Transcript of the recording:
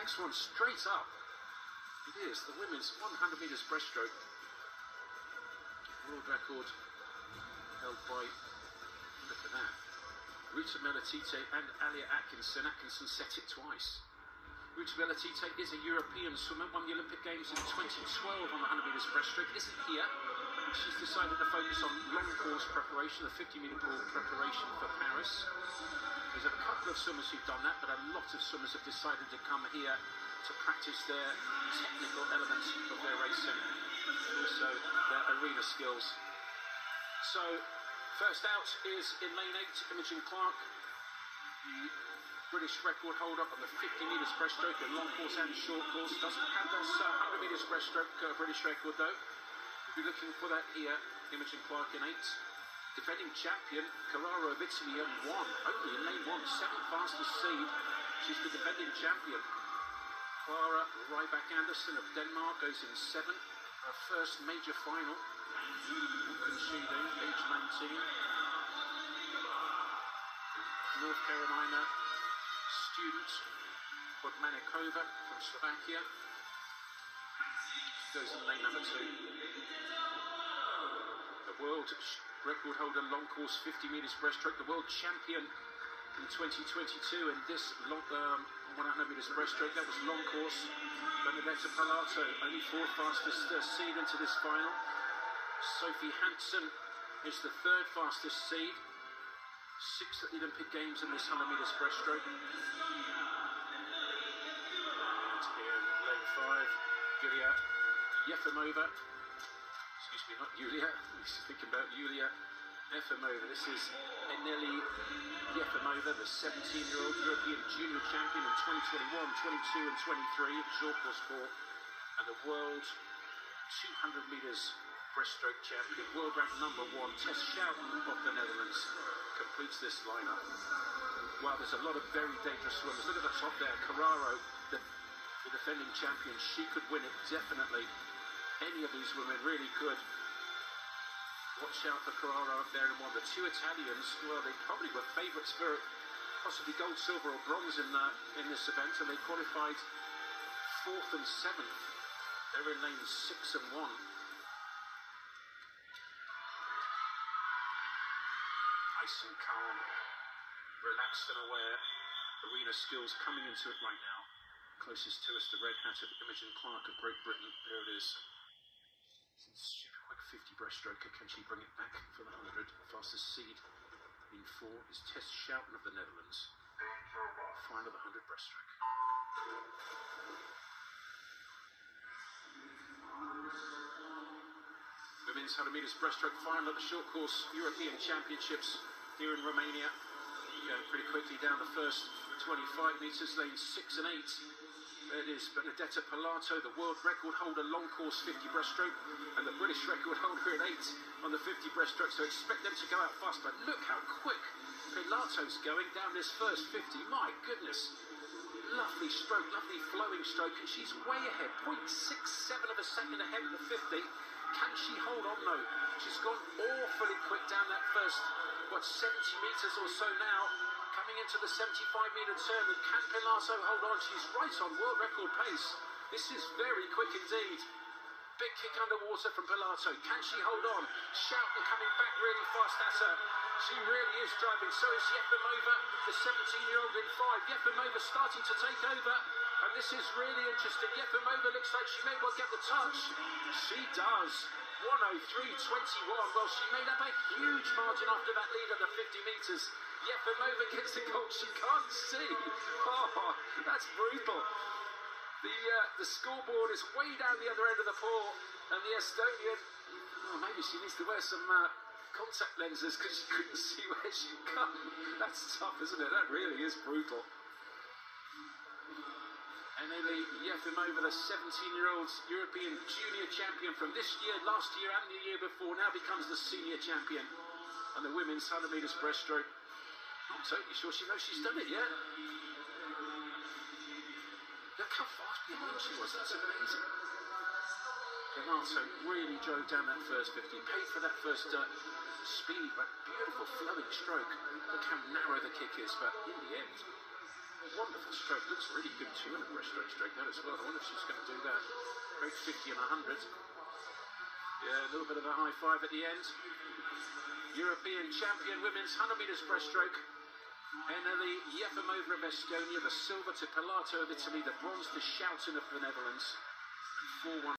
next one straight up. It is the women's 100 metres breaststroke. World record held by, look at that, Ruta Melatite and Alia Atkinson. Atkinson set it twice. Ruta Melatite is a European swimmer, won the Olympic Games in 2012 on the 100 metres breaststroke, isn't here. She's decided to focus on long course preparation, the 50-metre pool preparation for Paris. There's a couple of swimmers who've done that, but a lot of swimmers have decided to come here to practice their technical elements of their racing, also their arena skills. So, first out is in lane 8, Imogen Clark, the British record holder on the 50 metres breaststroke in long course and short course. Doesn't have this 100 metres breaststroke British record though. We'll be looking for that here. Imogen Clark in 8. Defending champion, Carraro of Italy in 1. Only in lane 1, 7th fastest seed. She's the defending champion. Clara Rybak-Andersen of Denmark goes in 7th. Her first major final. What can she do? Age 19. North Carolina student, Podmanikova from Slovakia. Goes in lane number 2. The world record holder long course 50 metres breaststroke, the world champion in 2022 in this long 100 metres breaststroke. That was long course. Benedetta Pilato, only 4th fastest seed into this final. Sophie Hansen is the 3rd fastest seed. 6th at the Olympic Games in this 100 metres breaststroke. And in lane 5, Yulia Yefimova. Excuse me, not Yulia. I'm thinking about Yulia Efimova. This is Eneli Yefimova, the 17-year-old European junior champion in 2021, 22 and 23 at short course 4, and the world 200 metres breaststroke champion, world ranked number 1, Tess Schouten of the Netherlands, completes this lineup. Wow, there's a lot of very dangerous swimmers. Look at the top there, Carraro, the defending champion. She could win it, definitely. Any of these women really could. Watch out for Carraro up there in 1. The 2 Italians, well, they probably were favourites for possibly gold, silver or bronze in this event, and they qualified 4th and 7th. They're in lanes 6 and 1. Nice and calm, relaxed and aware. Arena skills coming into it right now. Closest to us, the red hat of Imogen Clark of Great Britain. There it is. Super quick 50 breaststroker. Can she bring it back for the 100? Fastest seed in 4 is Tess Schouten of the Netherlands. Final of the 100 breaststroke. Women's 100 metres breaststroke final at the short course European Championships here in Romania. Going pretty quickly down the first 25 metres, lanes 6 and 8. There it is, Benedetta Pilato, the world record holder long course 50 breaststroke, and the British record holder at 8 on the 50 breaststroke, so expect them to go out fast, but look how quick Pilato's going down this first 50. My goodness, lovely stroke, lovely flowing stroke, and she's way ahead, 0.67 of a second ahead of the 50. Can she hold on though? She's gone awfully quick down that first, 70 metres or so now. Coming into the 75-metre turn, and can Pilato hold on? She's right on world record pace. This is very quick indeed. Big kick underwater from Pilato. Can she hold on? Schouten coming back really fast at her. She really is driving. So is Yefimova, the 17-year-old in 5. Yefimova starting to take over. And this is really interesting. Yefimova looks like she may well get the touch. She does. 1:03.21. Well, she made up a huge margin after that lead of the 50 metres. Yefimova gets the goal. She can't see. Oh, that's brutal. The scoreboard is way down the other end of the pool, and the Estonian, oh, maybe she needs to wear some contact lenses because she couldn't see where she'd come. That's tough, isn't it? That really is brutal. Eneli Yefimova, the 17-year-old European junior champion from this year, last year and the year before, now becomes the senior champion on the women's 100 metres breaststroke. Not totally sure she knows she's done it yet. Look how fast behind she was, that's amazing. Pilato really drove down that first 50, paid for that first speed, but beautiful flowing stroke. Look how narrow the kick is, but in the end, Wonderful stroke. Looks really good too in a breaststroke stroke that as well. I wonder if she's going to do that. Great 50 and 100. Yeah, a little bit of a high five at the end. European champion women's 100 metres breaststroke. Anneli Jefimova of Estonia, the silver to Pilato of Italy, the bronze to Schouten of the Netherlands. 4-1.